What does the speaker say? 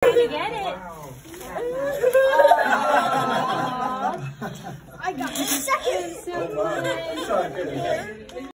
trying to get it. I got the second. So